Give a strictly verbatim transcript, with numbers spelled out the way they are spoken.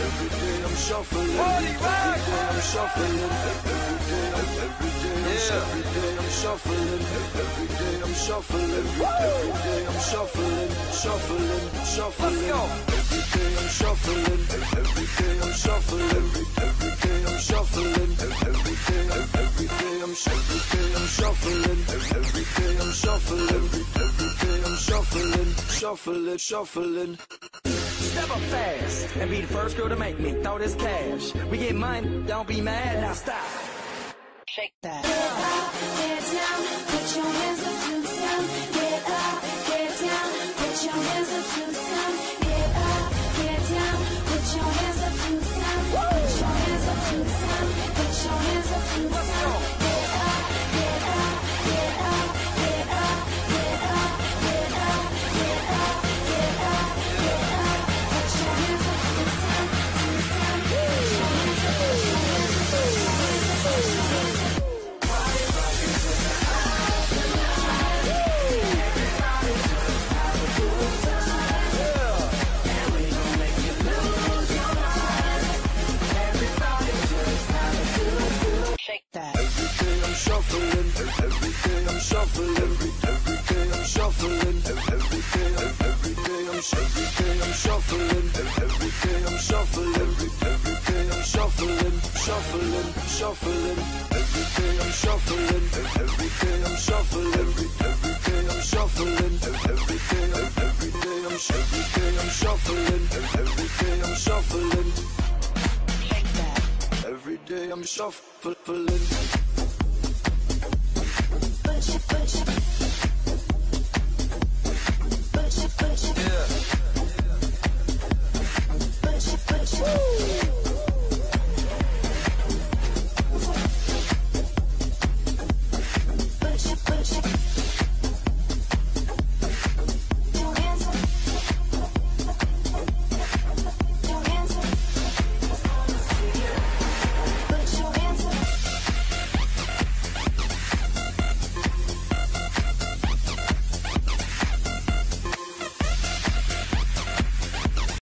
every day I'm shuffling, every day I'm shuffling, every day I'm every day I'm shuffling, every day I'm shuffling, every day I'm shuffling, shuffling, shuffling, every day I'm shuffling, every day I'm shuffling, every day I'm shuffling, every day every day I'm every day I'm shuffling, every day I'm shuffling, every day I'm shuffling, shuffling, shuffling. Step up fast and be the first girl to make me throw this cash. We get money, don't be mad, now stop. Shake that. Get up, get down, put your hands up to the sound. Get up, get down, put your hands up to the sound. Get up, get down, put your hands up to the sound. Put your hands up to the sound. Put your hands up to the sound. Get up, get up, get up, get up, get up, get up, get up, get up, get up. Put your hands up to the sound, to the sound. Put your hands up, put your hands up, put your hands up, put your hands up. Every day I'm shuffling, every day I'm shuffling, every day I'm shuffling, every day every day I'm every day I'm shuffling, every day I'm shuffling, every day I'm shuffling, shuffling, shuffling, every day I'm shuffling, every day I'm shuffling, every day I'm shuffling, every day every day I'm every day I'm shuffling, every day I'm shuffling. Every day I'm shuffling. Put your, put your